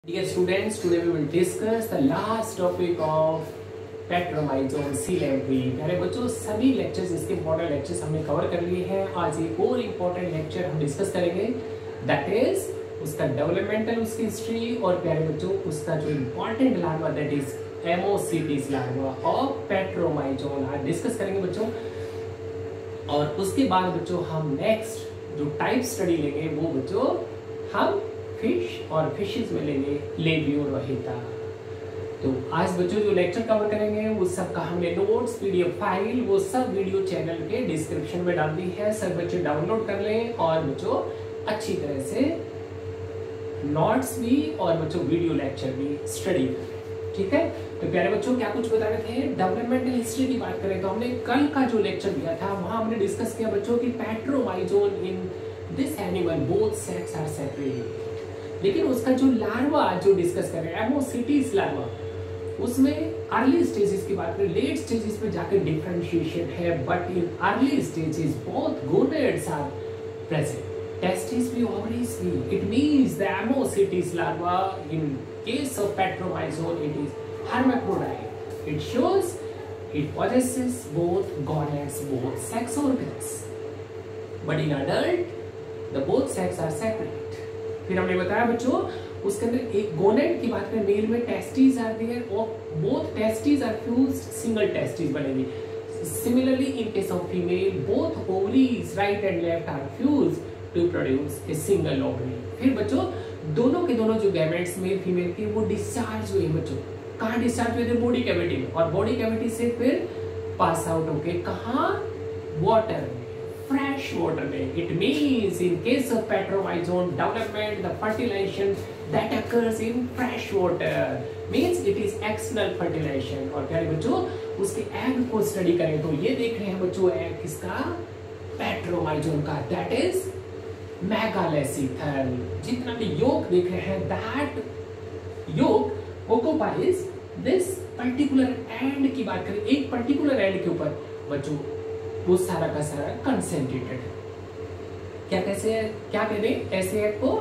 Dear students, today we will discuss the last topic of Petromyzon सीलेंट्री। प्यारे बच्चों, सभी लेक्चर्स इसके इम्पोर्टेंट लेक्चर्स हमने कवर कर लिए हैं। आज एक और इम्पोर्टेंट लेक्चर हम डिस्कस करेंगे, दैट इज उसका डेवलपमेंटल, उसकी हिस्ट्री, और प्यारे बच्चों उसका जो important larva that is ammocoetes larva of Petromyzon आज डिस्कस करेंगे बच्चों। और उसके बाद बच्चों हम नेक्स्ट जो टाइप स्टडी लेंगे वो बच्चों हम फिश और फिशेस में लेंगे लेबियोरहिता। तो आज बच्चों जो लेक्चर कवर करेंगे वो सब का हमने नोट्स पीडीएफ फाइल वो सब वीडियो चैनल के डिस्क्रिप्शन में डाल दी है। सब बच्चे डाउनलोड कर लें और बच्चों अच्छी तरह से नोट्स भी और बच्चों वीडियो लेक्चर भी स्टडी करें, ठीक है। तो प्यारे बच्चों क्या कुछ बता रहे थे, डेवलपमेंटल हिस्ट्री की बात करें तो हमने कल का जो लेक्चर दिया था वहां हमने डिस्कस किया बच्चों की Petromyzon in this animal both sex are separate. लेकिन उसका जो लार्वा जो डिस्कस कर रहे हैं एमोसिटिस लार्वा, उसमें अर्ली स्टेजेस की बात करें, लेट स्टेजेस पे जाकर डिफरेंशिएशन है, but in early stages both gonads are present, testes भी ओवरीज भी। It means the ammocoetes larva in case of Petromyzon it is hermaphrodite. It shows it possesses both gonads, both sex organs, but in adult the both sex are separate. फिर हमने बताया बच्चों उसके अंदर एक gonad की बात करें, मेल में टेस्टिस आर देयर और both testes are fused, single testes बनेगी। Similarly in case of female both ovaries right and left are fused to produce a single ovary. फिर बच्चों दोनों के दोनों जो गैमेट्स मेल फीमेल के वो डिस्चार्ज हुए बच्चों, कहाँ डिस्चार्ज हुए थे, बॉडी कैविटी में, और बॉडी कैविटी से फिर पास आउट होके कहाँ, वाटर में, fresh water में। It means in case of petromyzone development the fertilization that occurs in fresh water means it is external fertilization। और प्यारे बच्चों उसके एग को स्टडी करें तो ये देख रहे हैं बच्चों एग किसका, पेट्रोमाइजोन का, दैट इज मेगालेसिथल। जितना भी योग देख रहे हैं दैट योग occupies this particular end की बात करें, एक पर्टिकुलर एंड के ऊपर बच्चों वो सारा का सारा कंसेंट्रेटेड है। क्या कैसे क्या कह रहे हैं, ऐसे एग को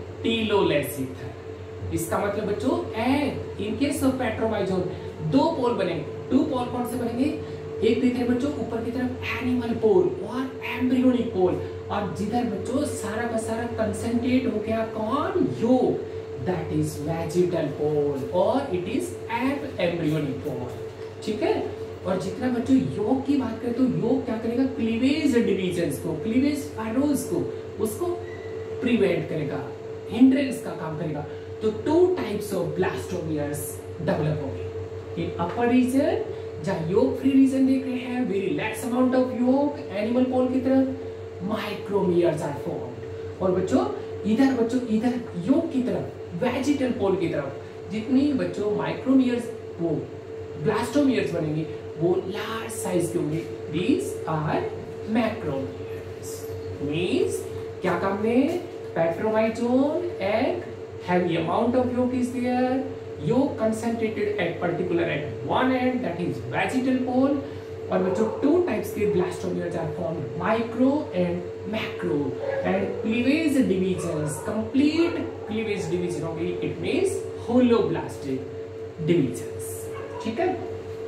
टीलोलेसिथल। इसका मतलब बच्चों egg in case of Petromyzon दो पोल बनेंगे। टू पोल कौन से बनेंगे, एक देख रहे बच्चों ऊपर की तरफ एनिमल पोल और एम्ब्रियोनिक पोल, और जिधर बच्चों सारा का सारा कंसेंट्रेट हो गया कौन, योग, दैट इज वेजिटल पोल और इट इज एम्ब्रियोनिक पोल, ठीक है। और जितना बच्चों योग की बात करें तो योग क्या करेगा, क्लीवेज डिवीजन्स को, क्लीवेज फैरोज को उसको प्रिवेंट करेगा, हिंड्रेंस का काम करेगा। तो two types of blastomeres develop होंगे इन अपर रीजन जहां योग फ्री रीजन देख रहे हैं, very less amount of yolk animal pole की तरफ माइक्रोमियर्स आर फॉर्म्ड। और बच्चों इधर योग की तरफ वेजिटल पोल की तरफ जितनी बच्चों माइक्रोमियर्स वो ब्लास्टोमियर्स बनेंगे वो लार्ज साइज के होंगे, दीज आर मैक्रोमियर्स। मींस क्या काम में, Petromyzon egg heavy amount of yolk is there, yolk concentrated at particular at one end that is vegetal pole। और बच्चों टू टाइप्स के blastomeres are formed, micro and macro, and cleavage divisions, complete cleavage division होगी, it means holoblastic divisions, ठीक है।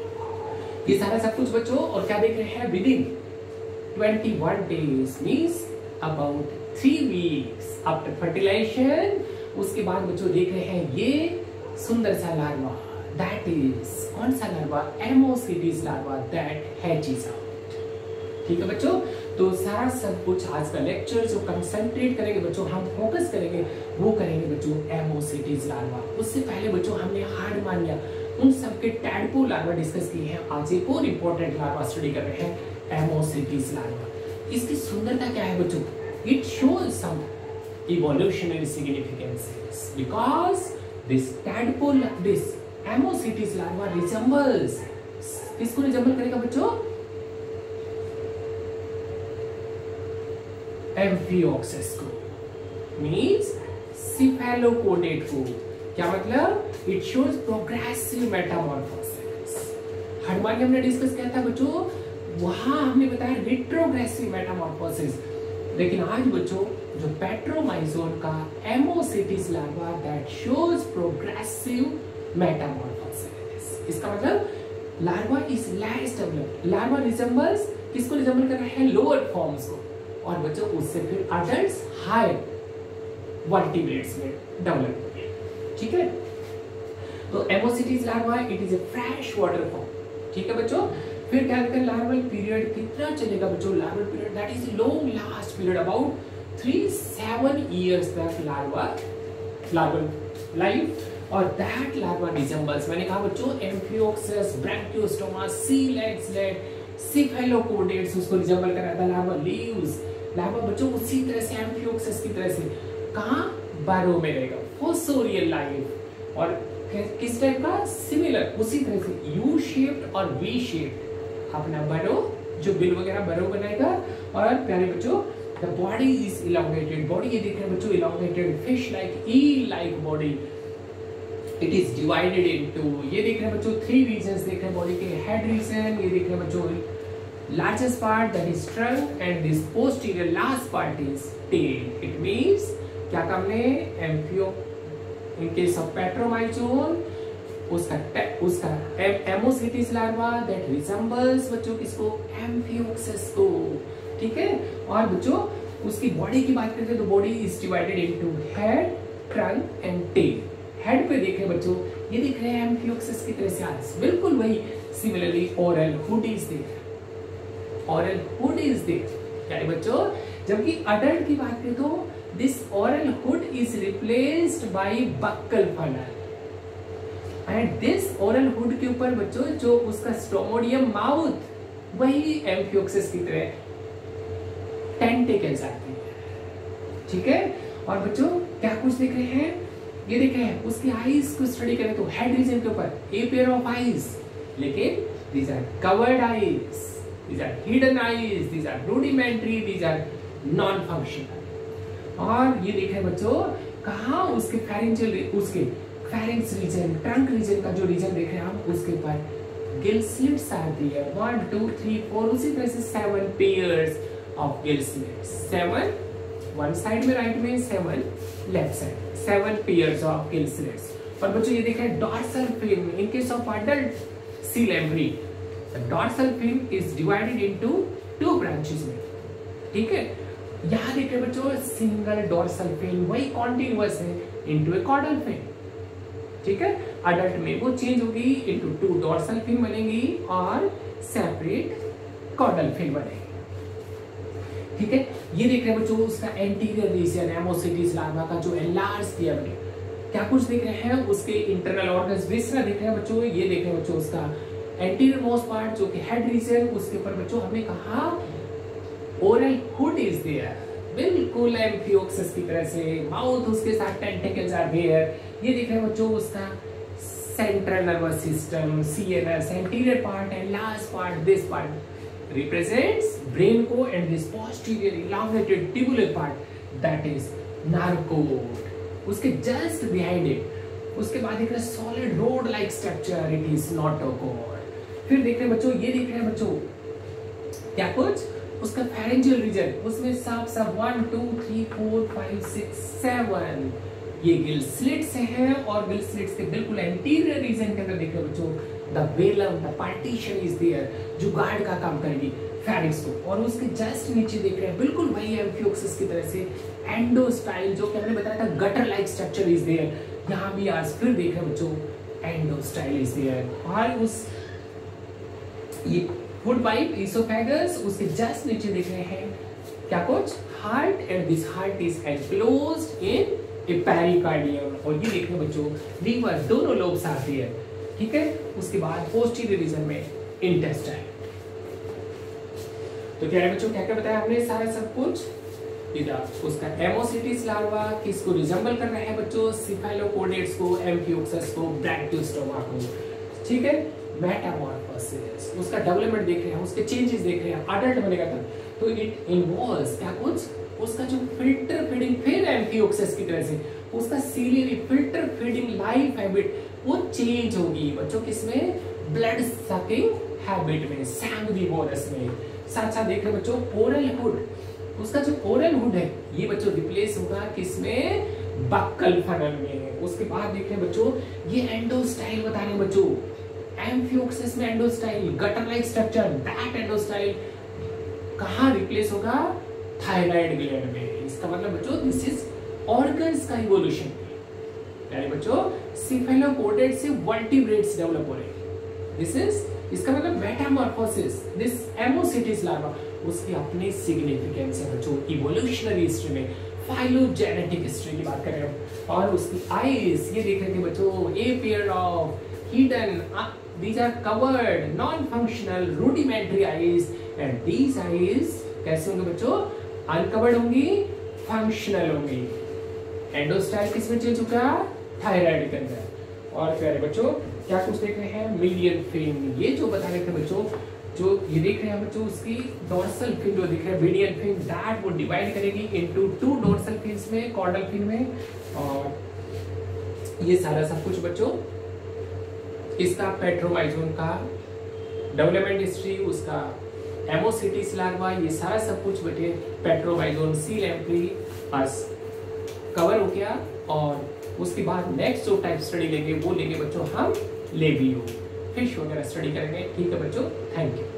ये सारा सब कुछ बच्चों, और क्या देख रहे हैं, within 21 days means about 3 weeks after fertilization. उसके बाद बच्चों देख रहे हैं ये सुंदर सा लार्वा, दैट इज कौन सा लार्वा, ammocoetes larva that hatches out, ठीक है बच्चों। तो सारा सब कुछ आज का लेक्चर जो कंसंट्रेट करेंगे बच्चों, हम फोकस करेंगे वो करेंगे बच्चों एमोसिटिस लार्वा। उससे पहले बच्चों हमने हार्डमानिया उन सब के टैडपोल लार्वा डिस्कस किए हैं। आज एक और इम्पोर्टेंट लार्वा स्टडी कर रहे हैं, एमोसिटिस लार्वा। इसकी सुंदरता क्या है बच्चों, it shows some evolutionary significances because this tadpole, this Ammosytis larva resembles, किसको रिजेंबल करेगा बच्चों, एम्फिओक्सेस को, मींस सिफेलोपोडेट को। क्या मतलब, इट शोज प्रोग्रेसिव मेटामॉर्फोसिस। हार्डमानी हमने डिस्कस किया था बच्चों, वहां हमने बताया रिट्रोग्रेसिव मेटामॉर्फोसिस, लेकिन आज बच्चों जो पेट्रोमाइजोन का ammocoetes larva that shows progressive metamorphosis. इसका मतलब larva is less developed, larva resembles किसको रिजेंबल कर रहा है, लोअर फॉर्म्स को, और बच्चों उससे फिर अडल्ट्स हायर वर्टिब्रेट्स में डेवलप होंगे। ठीक है, तो ammocoetes larva it is a fresh water form. ठीक है बच्चों, फिर क्या कहते हैं लार्वल पीरियड कितना चलेगा बच्चों, larval period that is long last period about 3-7 years तक लार्वल लाइफ, और दैट लार्वा रिजेंबल्स, मैंने कहा बच्चों एम्फियोक्सेस, ब्रैंकियोस्टोमा, सीलेक्सलेट, सिफेलोपोडेट्स उसको रिजेंबल कर रहा था। लार्वा लीव्स, लार्वा बच्चों उसी तरह से एम्फियोक्सेस की तरह से कहां बारो में रहेगा, फोसोरियल लाइफ, और किस टाइप का, सिमिलर उसी तरह से यू शेप्ड और वी शेप्ड अपना बरो, जो बिल वगैरह बरो बनाएगा। और प्यारे बच्चों the body is elongated, body ये देख रहे हैं बच्चों elongated, fish like, eel like body, it is divided into, ये देख रहे हैं बच्चों 3 रीजन्स देख रहे हैं बॉडी के, हेड रीजन, ये देख रहे हैं बच्चों largest part that is trunk, and this posterior last part is tail. It means क्या काम ने, एम्फियो इन केस ऑफ पेट्रोमाइजोन उसका एमोसिटिस लार्वा दैट रिजेंबल्स बच्चों किसको, एम्फियोक्सेस को। ठीक है, और बच्चों उसकी बॉडी की बात करते हैं तो body is divided into head, trunk and tail. Head पे देख रहे बच्चों, ये दिख रहे हैं एम्फियोक्सेस की तरह से आर्स, बिल्कुल वही। Similarly oral hood is there, oral hood is there, यानी बच्चों जबकि अडल्ट की बात करें तो this oral hood is replaced by buccal funnel, and this oral hood के ऊपर बच्चों जो उसका स्टोमोडियम माउथ वही एम्फियोक्सेस की तरह टेंटिकल्स आती है। ठीक है, और बच्चों क्या कुछ देख रहे हैं, ये देख रहे हैं उसकी आईज को स्टडी करें तो हेड रीजन के ऊपर ए पेयर ऑफ आईज, लेकिन these are covered eyes, these are hidden eyes, these are rudimentary, these are non-functional। और ये देख रहे हैं बच्चों कहाँ उसके pharyngeal, उसके pharynx रीजन, ट्रंक रीजन का जो रीजन देख रहे हैं हम उसके ऊपर गिल स्लिट्स आर देयर, 1 2 3 4, उसी तरह से 7 pairs of gill slits, 7 one side में राइट में, 7 left side, 7 pairs of gill slits. और बच्चों ये देख रहे हैं dorsal fin, in case of adult sea lamprey the dorsal fin is divided into 2 branches में। ठीक है, यहाँ देख रहे बच्चों सिंगल डॉर्सल फिन वही कॉन्टिन्यूअस है इनटू ए कॉर्डल फिन। ठीक है, अडल्ट में वो चेंज होगी इनटू 2 डॉर्सल फिन बनेगी और सेपरेट कॉर्डल फिन बनेगी। ठीक है, ये देख रहे हैं बच्चों उसका एंटीरियर रीजन एमोसिटिस लार्वा का जो एनलार्ज किया है, क्या कुछ देख रहे हैं उसके इंटरनल ऑर्गन्स, विसरा देख रहे हैं बच्चों, ये देख रहे हैं बच्चों उसका एंटीरियर मोस्ट पार्ट जो कि हेड रीजन, उसके ऊपर बच्चों हमने कहा ओरल हुड इज देयर, बिल्कुल एम्फियोक्सेस की तरह से, माउथ उसके साथ टेंटिकल्स आर देयर। ये देख रहे हैं बच्चों उसका central nervous system, CNS, anterior part and last part, this part represents brain को, and this posterior elongated tubular part that is narcode, उसके just behind it, उसके बाद देख रहे हैं solid road like structure, it is notochord। फिर देख रहे हैं बच्चों, ये देख रहे हैं बच्चों क्या कुछ उसका pharyngeal region, उसमें सब 1 2 3 4 5 6 7 ये गिल स्लिट्स हैं, और गिल स्लिट्स के बिल्कुल एंटीरियर रीजन के अंदर देख रहे हैं बच्चों the velum, the partition is there जो गार्ड का काम करेगी फेरिक्स को, और उसके जस्ट नीचे देख रहे हैं बिल्कुल वही एम्फियोक्सेस की तरह से एंडोस्टाइल जो कि हमने बताया था gutter like structure is there, यहाँ भी आज फिर देख रहे हैं बच्चों एंडोस्टाइल इज देयर, और उस ये फूड पाइप इसोफेगस उसके जस्ट नीचे देख रहे हैं क्या कुछ heart, and this heart is enclosed in a pericardium, और ये देख रहे हैं बच्चों लीवर दोनों लोब्स आर देयर। ठीक है, उसके बाद पोस्टीरियर रीजन में इंटेस्टाइन। तो क्या है बच्चों, क्या क्या बताया हमने सारा सब कुछ। इधर उसका एमोसिटिस लार्वा किसको रिजेंबल कर रहा है बच्चों, सिफेलोपोडेट्स को, एम्फियोक्सेस को, ब्रैंकियोस्टोमा को। ठीक है, मेटामॉर्फोसिस उसका डेवलपमेंट देख रहे हैं, उसके चेंजेस देख रहे हैं अडल्ट बनेगा तब, तो इट इन्वॉल्व्स क्या कुछ उसका जो फिल्टर फीडिंग, फिर एम्फियोक्सेस की तरह से उसका ciliary filter feeding life habit वो चेंज होगी बच्चों, किसमें, ब्लड सकिंग हैबिट में, सैंग्विवोरस में। साथ साथ देख रहे बच्चों ओरल हुड, उसका जो ओरल हुड है ये बच्चों रिप्लेस होगा किसमें, बक्कल फनल में। उसके बाद देख रहे हैं बच्चों ये एंडोस्टाइल बता रहे हैं बच्चों, एम्फियोक्सिस में endostyle, gutter like structure, that endostyle कहाँ रिप्लेस होगा, थायराइड ग्लैंड में। इसका मतलब बच्चों दिस इज ऑर्गन्स का इवोल्यूशन, यानी बच्चों सिफेलोपोडेट से वर्टिब्रेट्स डेवलप हो रहे हैं। दिस इज, इसका मतलब मेटामॉर्फोसिस, दिस एमोसिटिस लार्वा, उसकी अपनी सिग्निफिकेंस है बच्चों इवोल्यूशनरी हिस्ट्री में, फाइलोजेनेटिक हिस्ट्री की बात करें हम। और उसकी आईज ये देख रहे थे बच्चों, a pair of hidden, these are covered non-functional rudimentary eyes and these eyes कैसे होंगे बच्चों, अनकवर्ड होंगी, फंक्शनल होंगी। एंडोस्टाइल किस में चेंज होगा, थायराइड के अंदर। और प्यारे बच्चों क्या कुछ देख रहे हैं, मीडियन फिन, ये जो बता रहे थे बच्चों, जो ये देख रहे हैं बच्चों उसकी डोर्सल फिन जो दिख रहा है मीडियन फिन, दैट वो डिवाइड करेगी इनटू 2 डोर्सल फिन्स में, कॉर्डल फिन में। और ये सारा सब कुछ बच्चों इसका पेट्रोमाइजोन का डेवलपमेंट हिस्ट्री, उसका एमोसिटिस लार्वा, ये सारा सब कुछ बटे पेट्रोमाइजोन सी लैम्प्री बस कवर हो गया। और उसके बाद नेक्स्ट जो टाइप स्टडी लेंगे वो लेंगे बच्चों हम लेबियो, फिश वगैरह स्टडी करेंगे। ठीक है बच्चों, थैंक यू।